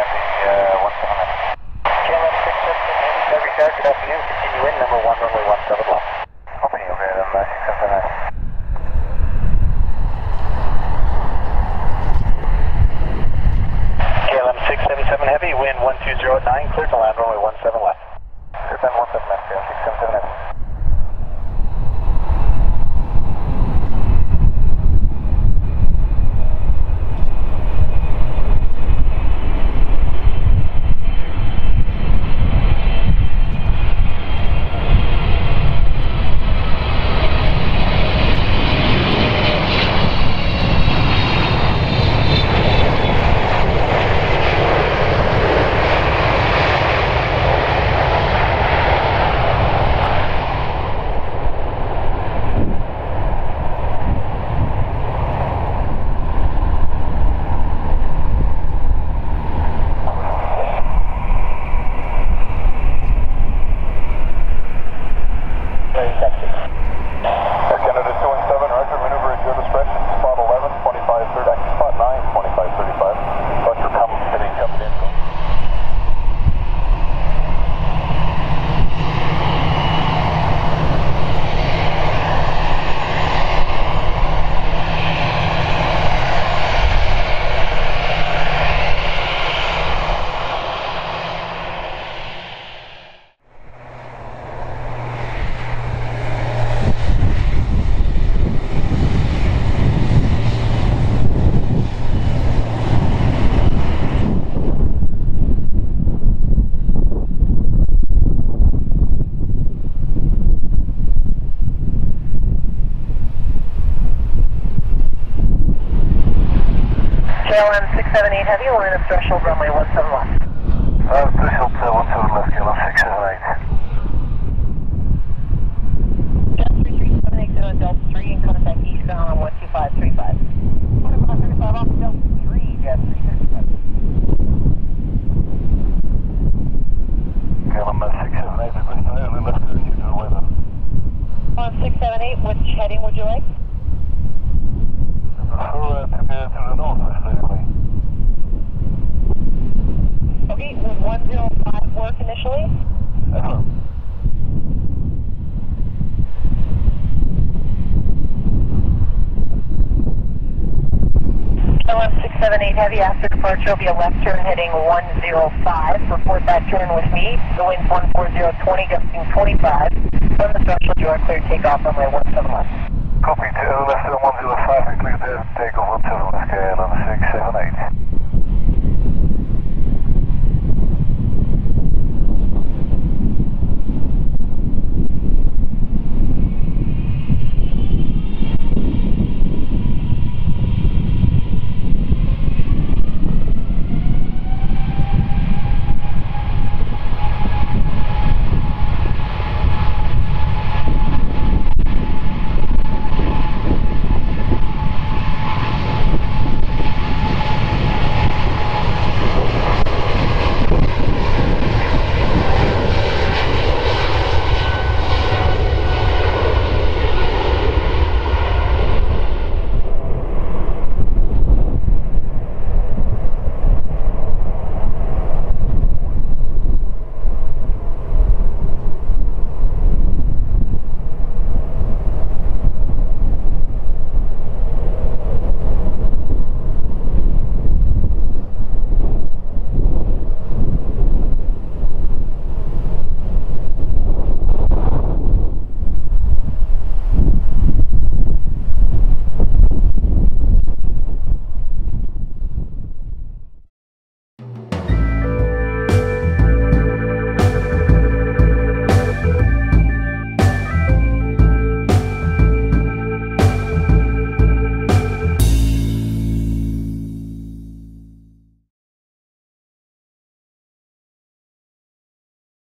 KLM 677 Heavy, Calgary Tower, good afternoon. Continue in, number 1, runway 17 left. Copy, okay, then 679. KLM 677 Heavy, wind 1209, clear to land, runway 17 left. Clear time 17 left, KLM 677 Heavy. KLM 678 Heavy, line of threshold runway 17 left. Threshold 17 left, KLM 678. Jet 33780 Delta 3 and contact eastbound on 12535. 2535 off Delta 3, Jet 337. KLM 678, only left there due to the weather. 678, which heading would you like? Prefer to get to the north, basically. Okay, would 105 work initially? Excellent. KLM 678 Heavy, after departure will be a left turn heading 105. Report that turn with me. The wind's 14020, gusting 25. From the threshold, you are clear takeoff runway 17 left. Copy, left turn 105 and clear to takeoff 17